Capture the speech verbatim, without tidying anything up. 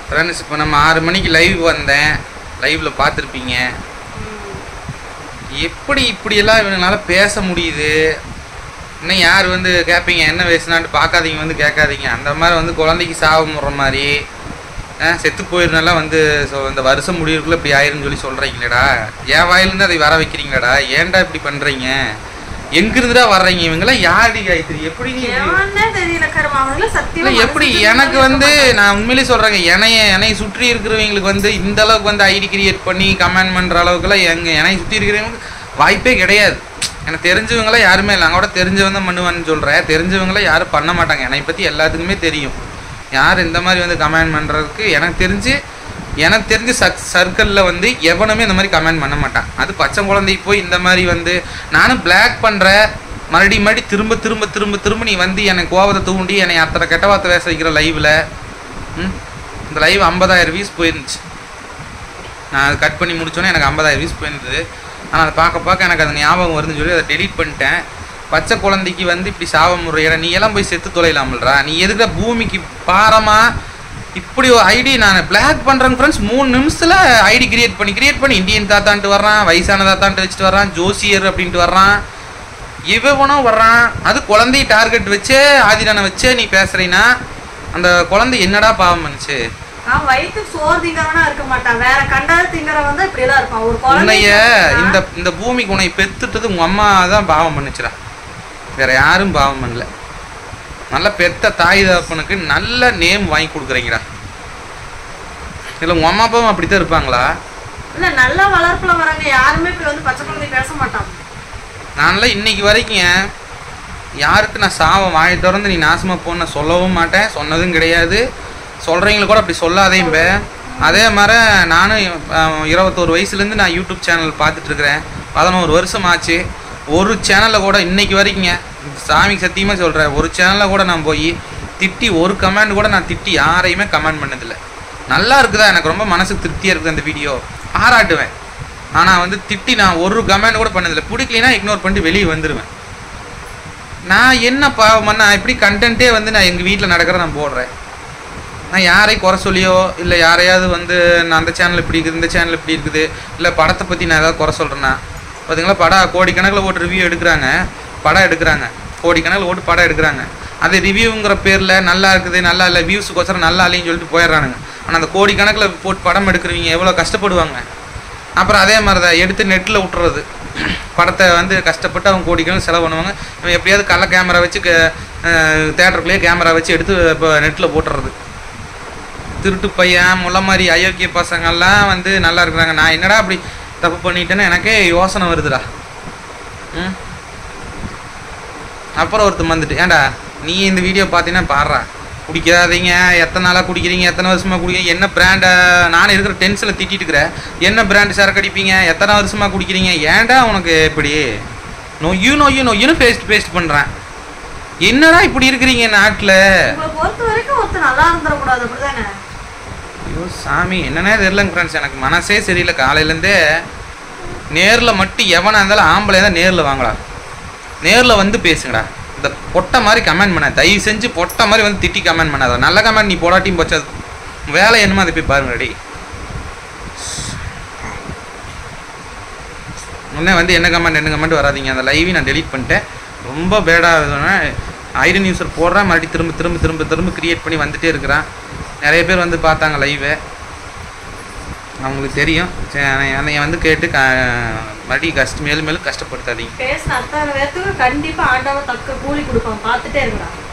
Friends இப்போ நம்ம ஆறு மணிக்கு லைவ் வந்தேன், லைவில் பார்த்துருப்பீங்க. எப்படி இப்படியெல்லாம் இவங்களால பேச முடியுது? இன்னும் யார் வந்து கேட்பீங்க என்ன பேசுனான்ட்டு பார்க்காதீங்க, வந்து கேட்காதீங்க. அந்த மாதிரி வந்து குழந்தைக்கு சாபம் முடுற மாதிரி செத்து போயிருந்தாலாம் வந்து ஸோ இந்த வருஷம் முடிவுக்குள்ளே இப்படி ஆயிருன்னு சொல்லி சொல்கிறீங்களேடா. என் வாயிலேருந்து அதை வர வைக்கிறீங்களாடா, ஏன்டா இப்படி பண்ணுறீங்க? எங்கிருந்துடா வர்றீங்க? இவங்களாம் யாரடி காயத்ரி? எப்படி எப்படி எனக்கு வந்து நான் உண்மையிலே சொல்கிறேங்க, என்னைய என்னைய சுற்றி இருக்கிறவங்களுக்கு வந்து இந்த அளவுக்கு வந்து ஐடி கிரியேட் பண்ணி கமெண்ட் பண்ணுற அளவுக்குலாம் எங்கள் என்னை சுற்றி இருக்கிறவங்களுக்கு வாய்ப்பே கிடையாது. எனக்கு தெரிஞ்சவங்களாம் யாருமே இல்லை. அங்கே கூட தெரிஞ்சவங்க தான் பண்ணுவான்னு சொல்கிறேன், தெரிஞ்சவங்களாம் யாரும் பண்ண மாட்டாங்க. என்னை பற்றி எல்லாத்துக்குமே தெரியும். யார் இந்த மாதிரி வந்து கமெண்ட் பண்ணுறதுக்கு எனக்கு தெரிஞ்சு எனக்கு தெரிஞ்ச சக் சர்க்கிளில் வந்து எவனுமே இந்த மாதிரி கமெண்ட் பண்ண மாட்டான். அது பச்சை குழந்தைக்கு போய் இந்த மாதிரி வந்து நானும் பிளாக் பண்ணுறேன், மறுபடியும் மறுபடி திரும்ப திரும்ப திரும்ப திரும்ப நீ வந்து எனக்கு கோபத்தை தூண்டி என்னை அத்தனை கெட்ட வார்த்தை பேச வைக்கிற லைவில். ம் இந்த லைவ் ஐம்பதாயிரம் வியூஸ் போயிருந்துச்சு. நான் அதை கட் பண்ணி முடித்தோன்னே எனக்கு ஐம்பதாயிரம் வியூஸ் போயிருந்தது. ஆனால் அதை பார்க்க பார்க்க எனக்கு அது ஞாபகம் வருதுன்னு சொல்லி அதை டெலீட் பண்ணிட்டேன். பச்சை குழந்தைக்கு வந்து இப்படி சாபம் முறையிட நீ எல்லாம் போய் செத்து தொலைலாமல்றா. நீ எதுக்கு பூமிக்கு பாரமாக இப்படி ஒரு ஐடி நான் பிளாக் பண்ணுறேன் ஃப்ரெண்ட்ஸ். மூணு நிமிஷத்தில் ஐடி கிரியேட் பண்ணி கிரியேட் பண்ணி இந்தியன் தாத்தான்ட்டு வர்றான், வயசான தாத்தான்ட்டு வச்சுட்டு வர்றான், ஜோசியர் அப்படின்ட்டு வர்றான், இவனும் வர்றான். அது குழந்தைய டார்கெட் வச்சு ஆதிரானை வச்சு நீ பேசுறீன்னா அந்த குழந்தை என்னடா பாவம் பண்ணுச்சு? உன்னைய இந்த இந்த பூமிக்கு உன்னை பெத்துட்டது உங்க அம்மா தான் பாவம் பண்ணுச்சுடா, வேற யாரும் பாவம் பண்ணல. நல்ல பெத்த தாய் தகப்பனுக்கு நல்ல நேம் வாங்கி கொடுக்குறீங்கடா. இல்லை உங்க அம்மா அப்பாவும் அப்படித்தான் இருப்பாங்களா? இல்லை நல்லா வளர்ப்புல வராங்க, யாருமே இப்படி வந்து பச்சை குழந்தை பேச மாட்டாங்க. நான்லாம் இன்னைக்கு வரைக்கும் யாருக்கு நான் சாவம் வாயை திறந்து நீ நாசமாக போன சொல்லவும் மாட்டேன், சொன்னதும் கிடையாது. சொல்கிறவங்களுக்கு கூட அப்படி சொல்லாதேம்ப. அதே மாதிரி நானும் இருபத்தோரு வயசுலேருந்து நான் யூடியூப் சேனல் பார்த்துட்ருக்குறேன். பதினோரு வருஷம் ஆச்சு. ஒரு சேனலில் கூட இன்னைக்கு வரைக்குங்க சாமிக்கு சத்தியமாக சொல்கிறேன், ஒரு சேனலில் கூட நான் போய் திட்டி ஒரு கமெண்ட் கூட நான் திட்டி யாரையுமே கமெண்ட் பண்ணதில்லை. நல்லா இருக்குதா, எனக்கு ரொம்ப மனசுக்கு திருப்தியாக இருக்குது அந்த வீடியோ, பாராட்டுவேன். ஆனால் வந்து திட்டி நான் ஒரு கமெண்ட் கூட பண்ணதில்லை. பிடிக்கலைன்னா இக்னோர் பண்ணிட்டு வெளியே வந்துடுவேன். நான் என்ன பாவம் பண்ண எப்படி கண்டென்ட்டே வந்து நான் எங்கள் வீட்டில் நடக்கிற நான் போடுறேன். நான் யாரையும் குறை சொல்லியோ இல்லை யாரையாவது வந்து நான் அந்த சேனல் இப்படி இருக்குது இந்த சேனல் இப்படி இருக்குது இல்லை படத்தை பற்றி நான் ஏதாவது குறை சொல்கிறேன்னா பார்த்தீங்களா, படம் கோடிக்கணக்கில் போட்டு ரிவ்யூ எடுக்கிறாங்க, படம் எடுக்கிறாங்க, கோடிக்கணக்கில் போட்டு படம் எடுக்கிறாங்க. அது ரிவ்யூங்கிற பேரில் நல்லா இருக்குது நல்லா இல்லை வியூஸுக்கோசரம் நல்லா இல்லைன்னு சொல்லிட்டு போயிடுறானுங்க. ஆனால் அந்த கோடிக்கணக்கில் போட்டு படம் எடுக்கிறவங்க எவ்வளோ கஷ்டப்படுவாங்க. அப்புறம் அதே மாதிரி தான் எடுத்து நெட்டில் விட்டுறது. படத்தை வந்து கஷ்டப்பட்டு அவங்க கோடிக்கணக்கில் செலவு பண்ணுவாங்க. இவன் எப்படியாவது கள்ள கேமரா வச்சு தேட்டருக்குள்ளேயே கேமரா வச்சு எடுத்து இப்போ நெட்டில் போட்டுறது. திருட்டு பையன் முள்ள மாதிரி அயோக்கிய பசங்கள்லாம் வந்து நல்லா இருக்கிறாங்க. நான் என்னடா அப்படி தப்பு பண்ணிட்டேன்னு எனக்கே யோசனை வருதுடா. ம் அப்புறம் ஒருத்தர் வந்துட்டு ஏன்டா நீ இந்த வீடியோ பார்த்தீங்கன்னா பாடுறா குடிக்காதீங்க, எத்தனை நாளாக குடிக்கிறீங்க, எத்தனை வருஷமாக குடிக்கிறீங்க, என்ன பிராண்டை நானும் இருக்கிற டென்ஷனில் திட்டிட்டு இருக்கிறேன், என்ன பிராண்டு சரக்கு அடிப்பீங்க, எத்தனை வருஷமாக குடிக்கிறீங்க, ஏன்டா உனக்கு இப்படி நொய்யு நொய்யு நொய்யுன்னு பேஸ்ட் பேஸ்ட் பண்ணுறேன். என்னடா இப்படி இருக்கிறீங்க நாட்டில்? ஐயோ சாமி என்னன்னே தெரியலங்க ஃப்ரெண்ட்ஸ், எனக்கு மனசே சரியில்லை. காலையிலேருந்தே நேரில் மட்டும் எவனாக இருந்தாலும் ஆம்பளை தான் நேரில் வாங்கடா, நேரில் வந்து பேசுங்கடா. இந்த பொட்டை மாதிரி கமெண்ட் பண்ண தயவு செஞ்சு பொட்டை மாதிரி வந்து திட்டி கமெண்ட் பண்ணாத. நல்ல கமெண்ட் நீ போடாட்டியும் போச்சு, அது வேலை என்னமோ அதை போய் பாருங்கடி. முன்னே வந்து என்ன கமெண்ட் என்ன கமெண்ட் வராதிங்க. அந்த லைவையும் நான் டெலீட் பண்ணிட்டேன். ரொம்ப பேடாக ஐரன் யூஸர் போடுறேன், மறுபடியும் திரும்ப திரும்ப திரும்ப திரும்ப க்ரியேட் பண்ணி வந்துகிட்டே இருக்கிறான். நிறைய பேர் வந்து பார்த்தாங்க லைவை, அவங்களுக்கு தெரியும். என்னை வந்து கேட்டு க மறுபடியும் கஷ்ட மேலும் மேலும் கஷ்டப்படுத்தாதீங்க. பேசின அத்தனை பேர்த்துக்கு கண்டிப்பாக ஆண்டவன் தக்க கூலி கொடுப்பான், பார்த்துட்டே இருக்கலாம்.